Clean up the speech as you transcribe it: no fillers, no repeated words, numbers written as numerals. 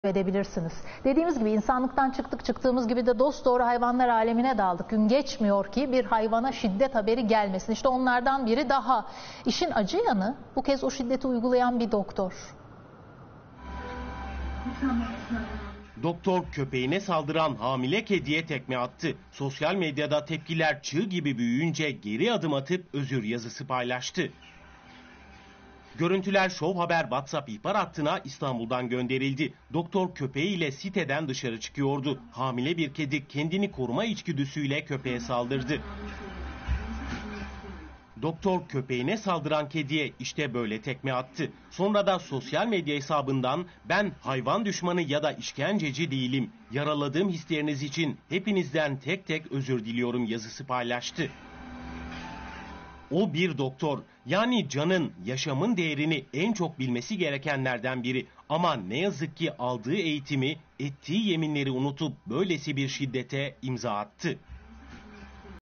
edebilirsiniz. Dediğimiz gibi insanlıktan çıktığımız gibi de dosdoğru hayvanlar alemine daldık. Gün geçmiyor ki bir hayvana şiddet haberi gelmesin. İşte onlardan biri daha. İşin acı yanı bu kez o şiddeti uygulayan bir doktor. Doktor köpeğine saldıran hamile kediye tekme attı. Sosyal medyada tepkiler çığ gibi büyüyünce geri adım atıp özür yazısı paylaştı. Görüntüler Show Haber WhatsApp ihbar hattına İstanbul'dan gönderildi. Doktor köpeğiyle siteden dışarı çıkıyordu. Hamile bir kedi kendini koruma içgüdüsüyle köpeğe saldırdı. Doktor köpeğine saldıran kediye işte böyle tekme attı. Sonra da sosyal medya hesabından ben hayvan düşmanı ya da işkenceci değilim. Yaraladığım hisleriniz için hepinizden tek tek özür diliyorum yazısı paylaştı. O bir doktor, yani canın, yaşamın değerini en çok bilmesi gerekenlerden biri. Ama ne yazık ki aldığı eğitimi, ettiği yeminleri unutup böylesi bir şiddete imza attı.